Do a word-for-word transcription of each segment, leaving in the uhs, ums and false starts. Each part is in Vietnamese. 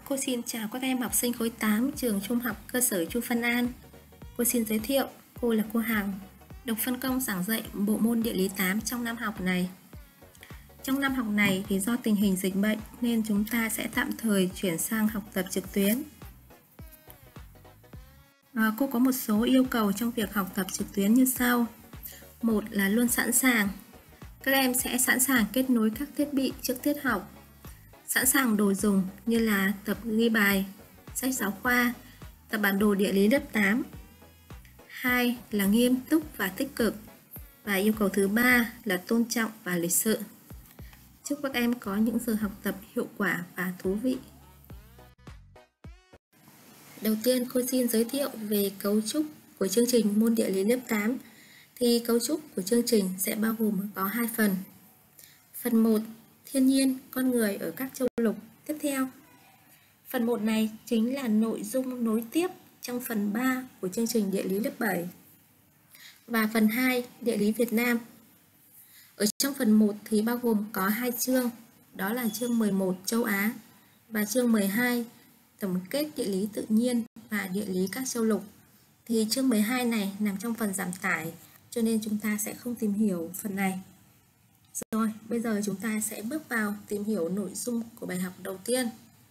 Cô xin chào các em học sinh khối tám trường Trung học cơ sở Chu Văn An. Cô xin giới thiệu, cô là cô Hằng, được phân công giảng dạy bộ môn địa lý tám trong năm học này. Trong năm học này thì do tình hình dịch bệnh nên chúng ta sẽ tạm thời chuyển sang học tập trực tuyến. À, cô có một số yêu cầu trong việc học tập trực tuyến như sau. Một là luôn sẵn sàng. Các em sẽ sẵn sàng kết nối các thiết bị trước tiết học, sẵn sàng đồ dùng như là tập ghi bài, sách giáo khoa, tập bản đồ địa lý lớp tám. Hai là nghiêm túc và tích cực. Và yêu cầu thứ ba là tôn trọng và lịch sự. Chúc các em có những giờ học tập hiệu quả và thú vị. Đầu tiên cô xin giới thiệu về cấu trúc của chương trình môn địa lý lớp tám. Thì cấu trúc của chương trình sẽ bao gồm có hai phần. Phần một, thiên nhiên, con người ở các châu lục. Tiếp theo, phần một này chính là nội dung nối tiếp trong phần ba của chương trình địa lý lớp bảy. Và phần hai, địa lý Việt Nam. Ở trong phần một thì bao gồm có hai chương, đó là chương mười một châu Á và chương mười hai tổng kết địa lý tự nhiên và địa lý các châu lục. Thì chương mười hai này nằm trong phần giảm tải, cho nên chúng ta sẽ không tìm hiểu phần này. Rồi, bây giờ chúng ta sẽ bước vào tìm hiểu nội dung của bài học đầu tiên.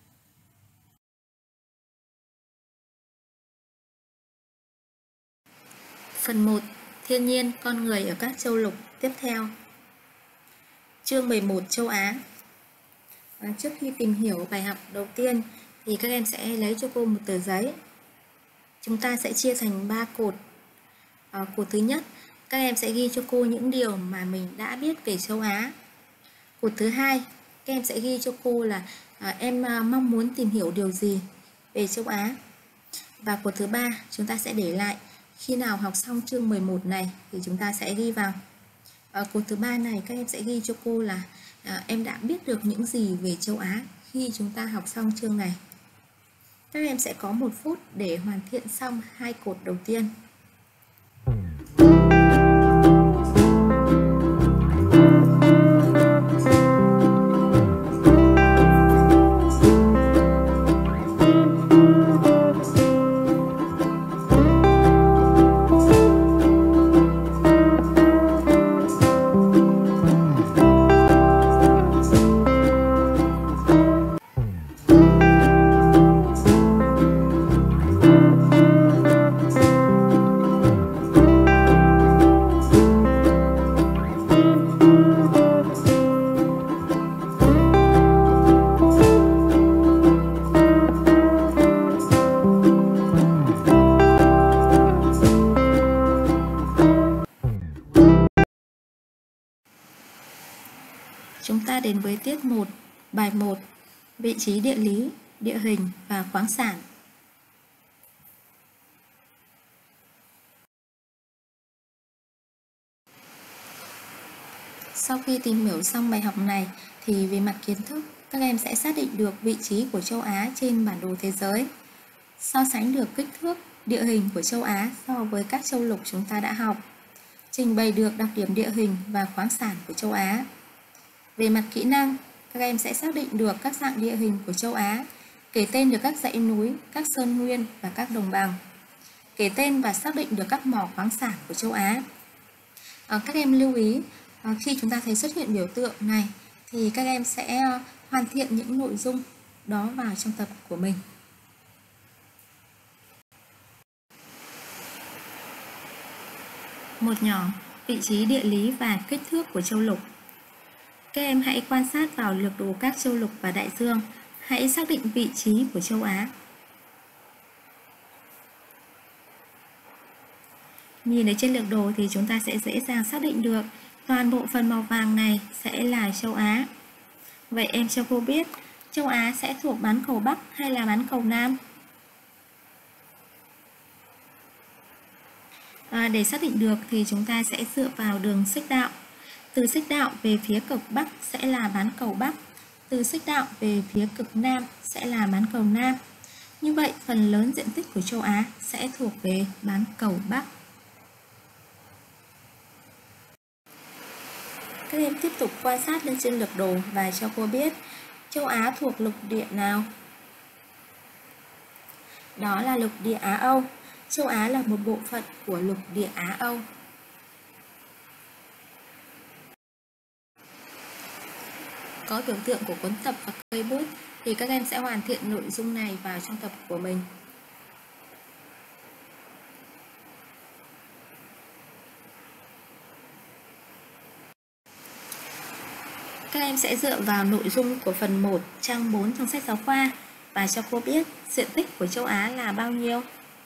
Phần một, thiên nhiên, con người ở các châu lục. Tiếp theo, chương mười một châu Á. Và trước khi tìm hiểu bài học đầu tiên thì các em sẽ lấy cho cô một tờ giấy. Chúng ta sẽ chia thành ba cột. Ở cột thứ nhất, các em sẽ ghi cho cô những điều mà mình đã biết về châu Á. Cột thứ hai, các em sẽ ghi cho cô là à, em à, mong muốn tìm hiểu điều gì về châu Á. Và cột thứ ba, chúng ta sẽ để lại khi nào học xong chương mười một này thì chúng ta sẽ ghi vào. Ở cột thứ ba này các em sẽ ghi cho cô là à, em đã biết được những gì về châu Á khi chúng ta học xong chương này. Các em sẽ có một phút để hoàn thiện xong hai cột đầu tiên. Chúng ta đến với tiết một, bài một, vị trí địa lý, địa hình và khoáng sản. Sau khi tìm hiểu xong bài học này thì về mặt kiến thức, các em sẽ xác định được vị trí của châu Á trên bản đồ thế giới, so sánh được kích thước, địa hình của châu Á so với các châu lục chúng ta đã học, trình bày được đặc điểm địa hình và khoáng sản của châu Á. Về mặt kỹ năng, các em sẽ xác định được các dạng địa hình của châu Á, kể tên được các dãy núi, các sơn nguyên và các đồng bằng, kể tên và xác định được các mỏ khoáng sản của châu Á. À, các em lưu ý, à, khi chúng ta thấy xuất hiện biểu tượng này thì các em sẽ hoàn thiện những nội dung đó vào trong tập của mình. Một nhỏ, vị trí địa lý và kích thước của châu lục. Các em hãy quan sát vào lược đồ các châu lục và đại dương. Hãy xác định vị trí của châu Á. Nhìn ở trên lược đồ thì chúng ta sẽ dễ dàng xác định được toàn bộ phần màu vàng này sẽ là châu Á. Vậy em cho cô biết châu Á sẽ thuộc bán cầu Bắc hay là bán cầu Nam? À, để xác định được thì chúng ta sẽ dựa vào đường xích đạo. Từ xích đạo về phía cực Bắc sẽ là bán cầu Bắc, từ xích đạo về phía cực Nam sẽ là bán cầu Nam. Như vậy, phần lớn diện tích của châu Á sẽ thuộc về bán cầu Bắc. Các em tiếp tục quan sát lên trên lược đồ và cho cô biết châu Á thuộc lục địa nào. đó là lục địa Á Âu. Châu Á là một bộ phận của lục địa Á Âu. Có biểu tượng của cuốn tập và cây bút thì các em sẽ hoàn thiện nội dung này vào trong tập của mình. Các em sẽ dựa vào nội dung của phần một trang bốn trong sách giáo khoa và cho cô biết diện tích của châu Á là bao nhiêu.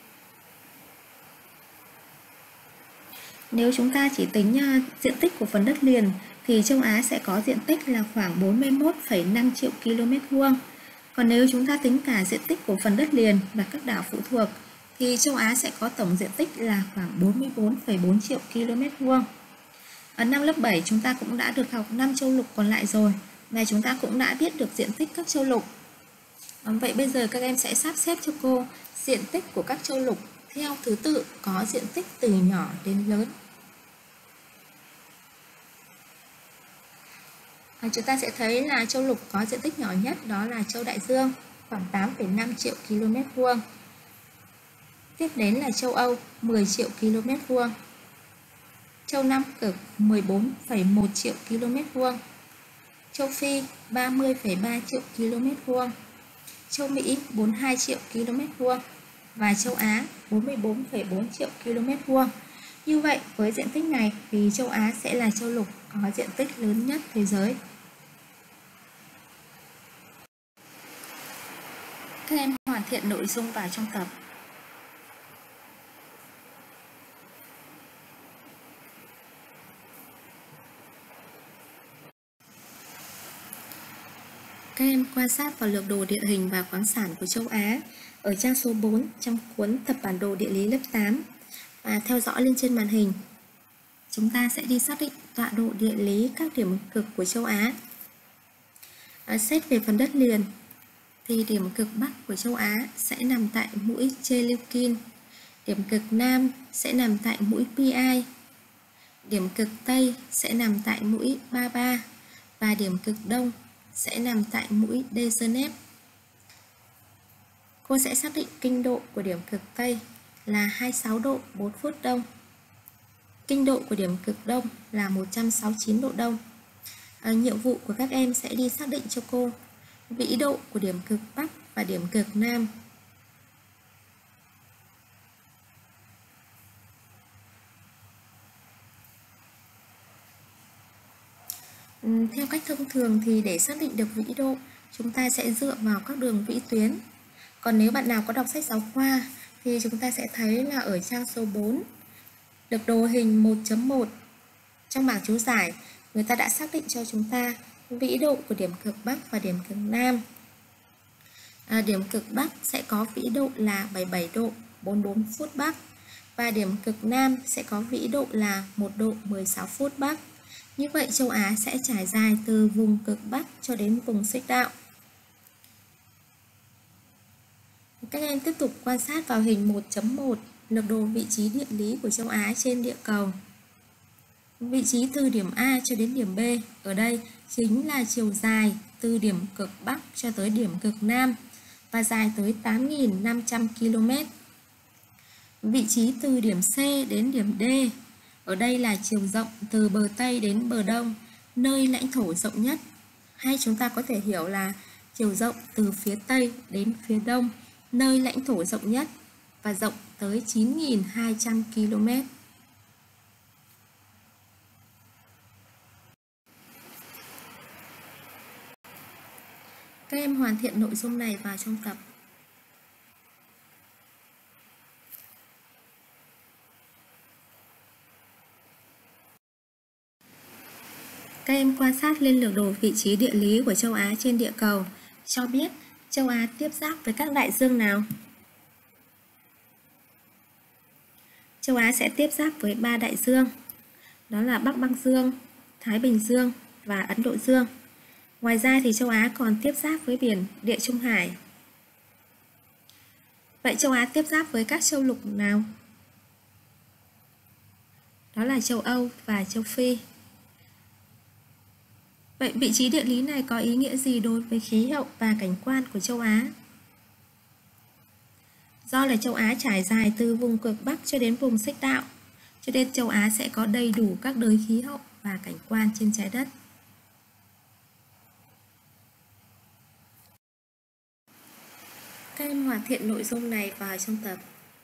Nếu chúng ta chỉ tính diện tích của phần đất liền thì châu Á sẽ có diện tích là khoảng bốn mươi mốt phẩy năm triệu ki lô mét vuông. Còn nếu chúng ta tính cả diện tích của phần đất liền và các đảo phụ thuộc thì châu Á sẽ có tổng diện tích là khoảng bốn mươi bốn phẩy bốn triệu ki lô mét vuông. Ở năm lớp bảy chúng ta cũng đã được học năm châu lục còn lại rồi, và chúng ta cũng đã biết được diện tích các châu lục. Vậy bây giờ các em sẽ sắp xếp cho cô diện tích của các châu lục theo thứ tự có diện tích từ nhỏ đến lớn. À, chúng ta sẽ thấy là châu lục có diện tích nhỏ nhất đó là châu Đại Dương, khoảng tám phẩy năm triệu ki lô mét vuông. Tiếp đến là châu Âu, mười triệu ki lô mét vuông. Châu Nam Cực, mười bốn phẩy một triệu ki lô mét vuông. Châu Phi, ba mươi phẩy ba triệu ki lô mét vuông. Châu Mỹ, bốn mươi hai triệu ki lô mét vuông. Và châu Á, bốn mươi bốn phẩy bốn triệu ki lô mét vuông. Như vậy, với diện tích này thì châu Á sẽ là châu lục có diện tích lớn nhất thế giới. Các em hoàn thiện nội dung vào trong tập. Các em quan sát vào lược đồ địa hình và khoáng sản của châu Á ở trang số bốn trong cuốn tập bản đồ địa lý lớp tám và theo dõi lên trên màn hình. Chúng ta sẽ đi xác định tọa độ địa lý các điểm cực của châu Á. À, xét về phần đất liền thì điểm cực Bắc của châu Á sẽ nằm tại mũi Cheleukin, điểm cực Nam sẽ nằm tại mũi Pi, điểm cực Tây sẽ nằm tại mũi Ba Ba và điểm cực Đông sẽ nằm tại mũi Degenev. Cô sẽ xác định kinh độ của điểm cực Tây là hai mươi sáu độ bốn phút đông. Kinh độ của điểm cực Đông là một trăm sáu mươi chín độ đông. À, nhiệm vụ của các em sẽ đi xác định cho cô vĩ độ của điểm cực Bắc và điểm cực Nam. Theo cách thông thường thì để xác định được vĩ độ, chúng ta sẽ dựa vào các đường vĩ tuyến. Còn nếu bạn nào có đọc sách giáo khoa thì chúng ta sẽ thấy là ở trang số bốn, được đồ hình một chấm một, trong bảng chú giải, người ta đã xác định cho chúng ta vĩ độ của điểm cực Bắc và điểm cực Nam. À, điểm cực Bắc sẽ có vĩ độ là bảy mươi bảy độ bốn mươi bốn phút Bắc và điểm cực Nam sẽ có vĩ độ là một độ mười sáu phút Bắc. Như vậy châu Á sẽ trải dài từ vùng cực Bắc cho đến vùng xích đạo. Các em tiếp tục quan sát vào hình một chấm một, lược đồ vị trí địa lý của châu Á trên địa cầu. Vị trí từ điểm A cho đến điểm B ở đây chính là chiều dài từ điểm cực Bắc cho tới điểm cực Nam và dài tới tám nghìn năm trăm ki lô mét. Vị trí từ điểm C đến điểm D ở đây là chiều rộng từ bờ Tây đến bờ Đông, nơi lãnh thổ rộng nhất. Hay chúng ta có thể hiểu là chiều rộng từ phía Tây đến phía Đông, nơi lãnh thổ rộng nhất và rộng tới chín nghìn hai trăm ki lô mét. Các em hoàn thiện nội dung này vào trong tập. Các em quan sát lên lược đồ vị trí địa lý của châu Á trên địa cầu, cho biết châu Á tiếp giáp với các đại dương nào? Châu Á sẽ tiếp giáp với ba đại dương, đó là Bắc Băng Dương, Thái Bình Dương và Ấn Độ Dương. Ngoài ra thì châu Á còn tiếp giáp với biển Địa Trung Hải. Vậy châu Á tiếp giáp với các châu lục nào? Đó là châu Âu và châu Phi. Vậy vị trí địa lý này có ý nghĩa gì đối với khí hậu và cảnh quan của châu Á? Do là châu Á trải dài từ vùng cực Bắc cho đến vùng Xích Đạo, cho nên châu Á sẽ có đầy đủ các đới khí hậu và cảnh quan trên trái đất. Các em hoàn thiện nội dung này vào trong tập.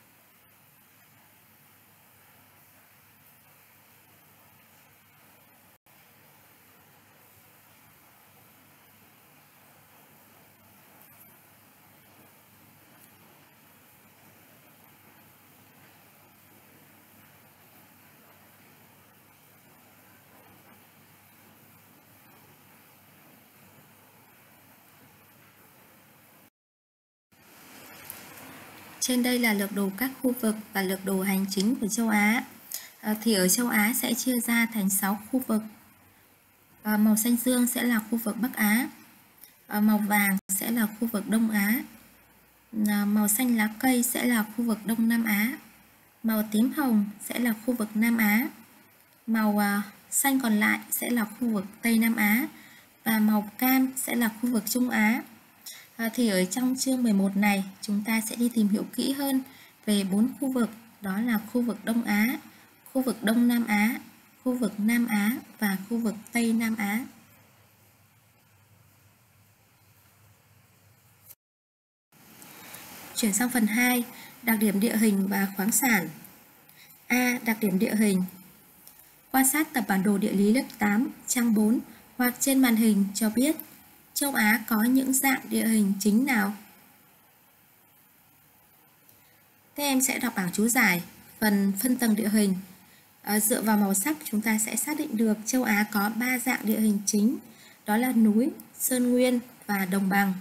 Trên đây là lược đồ các khu vực và lược đồ hành chính của châu Á. À, thì ở châu Á sẽ chia ra thành sáu khu vực. À, màu xanh dương sẽ là khu vực Bắc Á, à, màu vàng sẽ là khu vực Đông Á, à, màu xanh lá cây sẽ là khu vực Đông Nam Á, màu tím hồng sẽ là khu vực Nam Á, màu à, xanh còn lại sẽ là khu vực Tây Nam Á, và màu cam sẽ là khu vực Trung Á. À, thì ở trong chương mười một này chúng ta sẽ đi tìm hiểu kỹ hơn về bốn khu vực, đó là khu vực Đông Á, khu vực Đông Nam Á, khu vực Nam Á và khu vực Tây Nam Á. Chuyển sang phần hai, đặc điểm địa hình và khoáng sản. A. Đặc điểm địa hình. Quan sát tập bản đồ địa lý lớp tám, trang bốn hoặc trên màn hình cho biết châu Á có những dạng địa hình chính nào? Các em sẽ đọc bảng chú giải phần phân tầng địa hình. À, dựa vào màu sắc chúng ta sẽ xác định được châu Á có ba dạng địa hình chính, đó là núi, sơn nguyên và đồng bằng.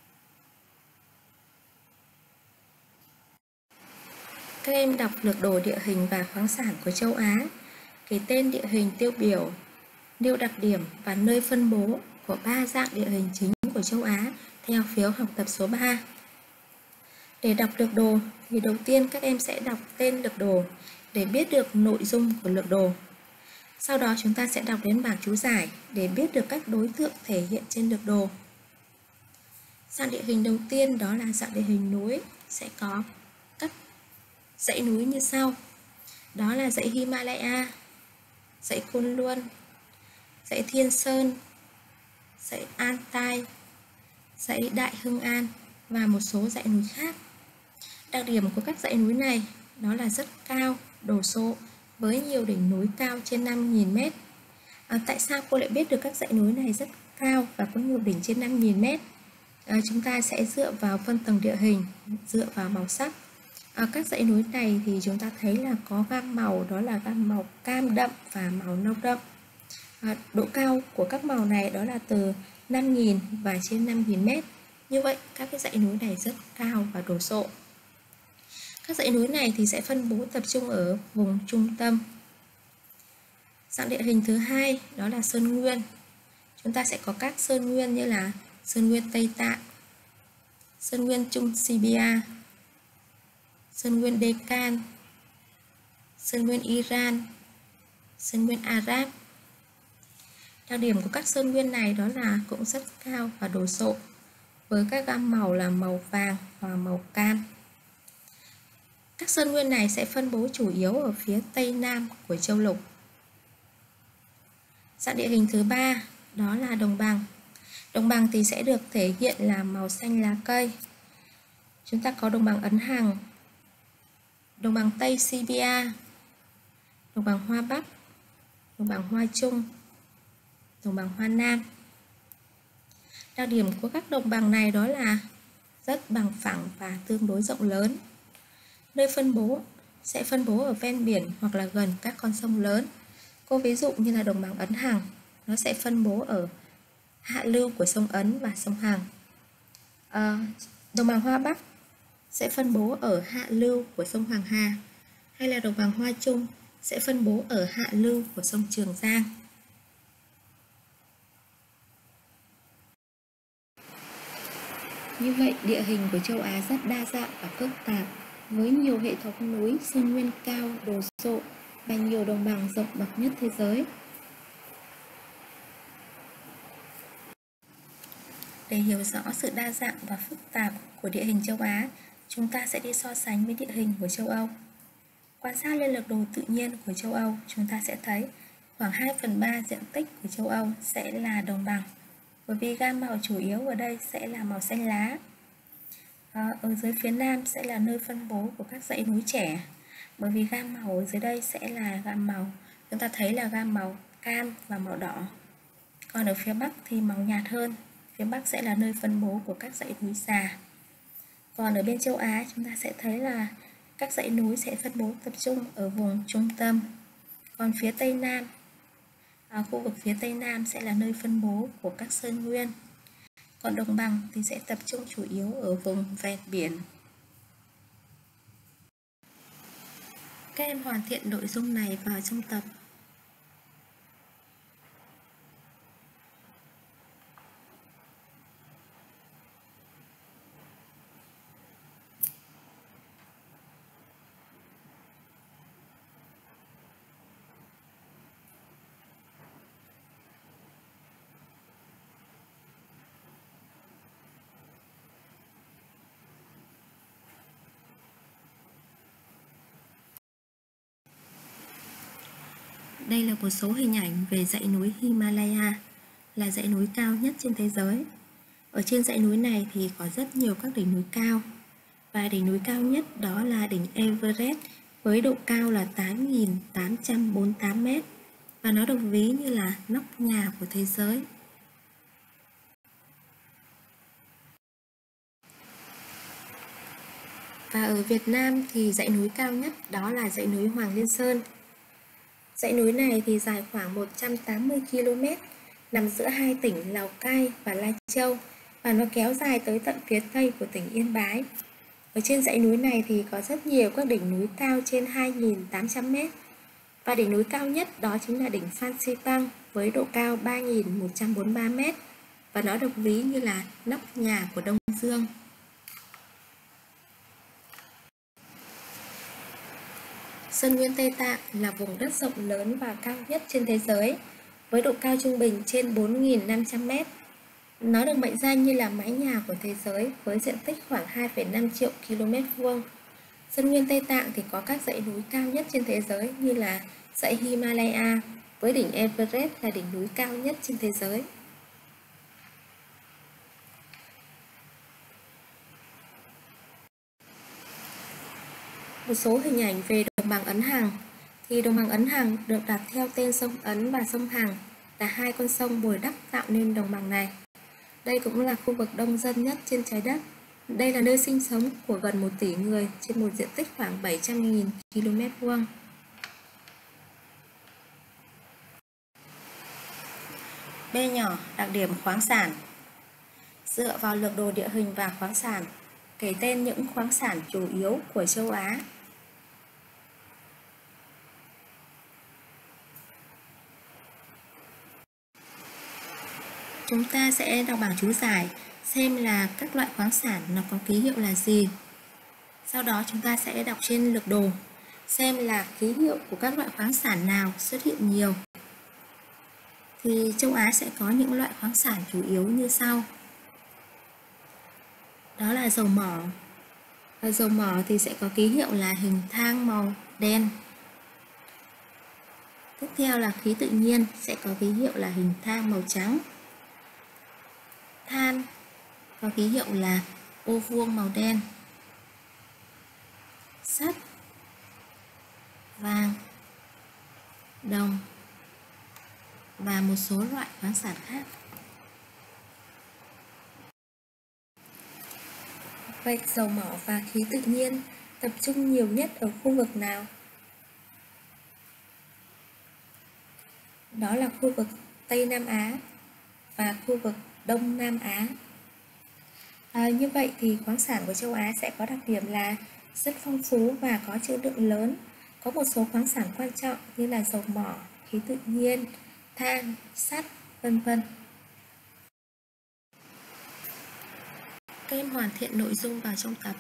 Các em đọc lược đồ địa hình và khoáng sản của châu Á, ký tên địa hình tiêu biểu, nêu đặc điểm và nơi phân bố của ba dạng địa hình chính của châu Á theo phiếu học tập số ba. Để đọc lược đồ thì đầu tiên các em sẽ đọc tên lược đồ để biết được nội dung của lược đồ. Sau đó chúng ta sẽ đọc đến bảng chú giải để biết được các đối tượng thể hiện trên lược đồ. Dạng địa hình đầu tiên đó là dạng địa hình núi, sẽ có các dãy núi như sau. Đó là dãy Himalaya, dãy Côn Luân, dãy Thiên Sơn, dãy Altai, dãy Đại Hưng An và một số dãy núi khác. Đặc điểm của các dãy núi này đó là rất cao, đồ sộ với nhiều đỉnh núi cao trên năm nghìn mét. À, tại sao cô lại biết được các dãy núi này rất cao và có nhiều đỉnh trên năm nghìn mét? À, chúng ta sẽ dựa vào phân tầng địa hình, dựa vào màu sắc. À, các dãy núi này thì chúng ta thấy là có gam màu, đó là gam màu cam đậm và màu nâu đậm. À, độ cao của các màu này đó là từ năm nghìn và trên năm nghìn mét. Như vậy các cái dãy núi này rất cao và đồ sộ. Các dãy núi này thì sẽ phân bố tập trung ở vùng trung tâm. Dạng địa hình thứ hai đó là sơn nguyên. Chúng ta sẽ có các sơn nguyên như là sơn nguyên Tây Tạng, sơn nguyên Trung Sibia, sơn nguyên Deccan, sơn nguyên Iran, sơn nguyên Arab. Đặc điểm của các sơn nguyên này đó là cũng rất cao và đồ sộ với các gam màu là màu vàng và màu cam. Các sơn nguyên này sẽ phân bố chủ yếu ở phía tây nam của châu lục. Dạng địa hình thứ ba đó là đồng bằng. Đồng bằng thì sẽ được thể hiện là màu xanh lá cây. Chúng ta có đồng bằng Ấn Hằng, đồng bằng Tây Sibia, đồng bằng Hoa Bắc, đồng bằng Hoa Trung, đồng bằng Hoa Nam. Đặc điểm của các đồng bằng này đó là rất bằng phẳng và tương đối rộng lớn. Nơi phân bố sẽ phân bố ở ven biển hoặc là gần các con sông lớn. Cô ví dụ như là đồng bằng Ấn Hằng, nó sẽ phân bố ở hạ lưu của sông Ấn và sông Hằng. À, đồng bằng Hoa Bắc sẽ phân bố ở hạ lưu của sông Hoàng Hà, hay là đồng bằng Hoa Trung sẽ phân bố ở hạ lưu của sông Trường Giang. Như vậy, địa hình của châu Á rất đa dạng và phức tạp, với nhiều hệ thống núi, sơn nguyên cao, đồ sộ và nhiều đồng bằng rộng bậc nhất thế giới. Để hiểu rõ sự đa dạng và phức tạp của địa hình châu Á, chúng ta sẽ đi so sánh với địa hình của châu Âu. Quan sát lên lược đồ tự nhiên của châu Âu, chúng ta sẽ thấy khoảng hai phần ba diện tích của châu Âu sẽ là đồng bằng, bởi vì gam màu chủ yếu ở đây sẽ là màu xanh lá. À, ở dưới phía Nam sẽ là nơi phân bố của các dãy núi trẻ, bởi vì gam màu ở dưới đây sẽ là gam màu, chúng ta thấy là gam màu cam và màu đỏ. Còn ở phía Bắc thì màu nhạt hơn, phía Bắc sẽ là nơi phân bố của các dãy núi già. Còn ở bên châu Á chúng ta sẽ thấy là các dãy núi sẽ phân bố tập trung ở vùng trung tâm. Còn phía Tây Nam, à, khu vực phía Tây Nam sẽ là nơi phân bố của các sơn nguyên. Còn đồng bằng thì sẽ tập trung chủ yếu ở vùng ven biển. Các em hoàn thiện nội dung này vào trong tập. Đây là một số hình ảnh về dãy núi Himalaya, là dãy núi cao nhất trên thế giới. Ở trên dãy núi này thì có rất nhiều các đỉnh núi cao, và đỉnh núi cao nhất đó là đỉnh Everest với độ cao là tám nghìn tám trăm bốn mươi tám mét, và nó được ví như là nóc nhà của thế giới. Và ở Việt Nam thì dãy núi cao nhất đó là dãy núi Hoàng Liên Sơn. Dãy núi này thì dài khoảng một trăm tám mươi ki lô mét, nằm giữa hai tỉnh Lào Cai và Lai Châu, và nó kéo dài tới tận phía tây của tỉnh Yên Bái. Ở trên dãy núi này thì có rất nhiều các đỉnh núi cao trên hai nghìn tám trăm mét, và đỉnh núi cao nhất đó chính là đỉnh Phan Xipang với độ cao ba nghìn một trăm bốn mươi ba mét, và nó được ví như là nóc nhà của Đông Dương. Sơn Nguyên Tây Tạng là vùng đất rộng lớn và cao nhất trên thế giới, với độ cao trung bình trên bốn nghìn năm trăm mét. Nó được mệnh danh như là mái nhà của thế giới với diện tích khoảng hai phẩy năm triệu ki lô mét vuông. Sơn Nguyên Tây Tạng thì có các dãy núi cao nhất trên thế giới như là dãy Himalaya, với đỉnh Everest là đỉnh núi cao nhất trên thế giới. Một số hình ảnh về đồng bằng Ấn Hằng. Thì đồng bằng Ấn Hằng được đặt theo tên sông Ấn và sông Hằng, là hai con sông bồi đắp tạo nên đồng bằng này. Đây cũng là khu vực đông dân nhất trên trái đất. Đây là nơi sinh sống của gần một tỷ người trên một diện tích khoảng bảy trăm nghìn ki lô mét vuông. B nhỏ, đặc điểm khoáng sản. Dựa vào lược đồ địa hình và khoáng sản, kể tên những khoáng sản chủ yếu của châu Á. Chúng ta sẽ đọc bảng chú giải xem là các loại khoáng sản nó có ký hiệu là gì. Sau đó chúng ta sẽ đọc trên lược đồ xem là ký hiệu của các loại khoáng sản nào xuất hiện nhiều. Thì châu Á sẽ có những loại khoáng sản chủ yếu như sau. Đó là dầu mỏ. Và dầu mỏ thì sẽ có ký hiệu là hình thang màu đen. Tiếp theo là khí tự nhiên sẽ có ký hiệu là hình thang màu trắng. Than có ký hiệu là ô vuông màu đen. Sắt, vàng, đồng và một số loại khoáng sản khác. Vậy dầu mỏ và khí tự nhiên tập trung nhiều nhất ở khu vực nào? Đó là khu vực Tây Nam Á và khu vực Đông Nam Á. À, như vậy thì khoáng sản của châu Á sẽ có đặc điểm là rất phong phú và có trữ lượng lớn. Có một số khoáng sản quan trọng như là dầu mỏ, khí tự nhiên, than, sắt, vân vân. Các em hoàn thiện nội dung vào trong tập.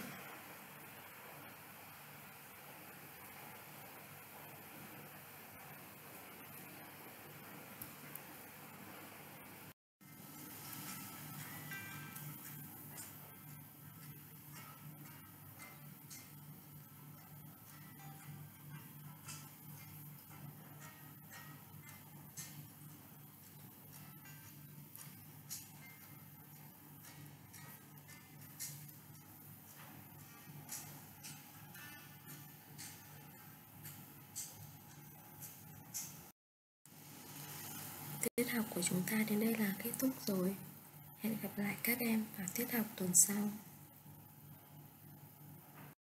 tiết học của chúng ta đến đây là kết thúc rồi. Hẹn gặp lại các em vào tiết học tuần sau.